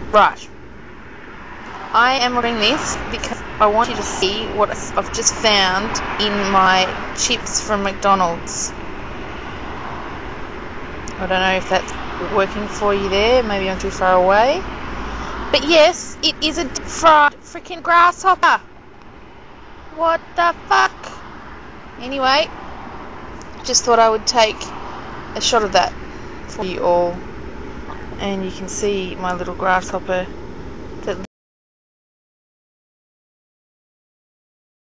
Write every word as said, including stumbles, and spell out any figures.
Right. I am recording this because I want you to see what I've just found in my chips from Macdonalds. I don't know if that's working for you there. Maybe I'm too far away. But yes, it is a deep fried freaking grasshopper. What the fuck? Anyway, just thought I would take a shot of that for you all. And you can see my little grasshopper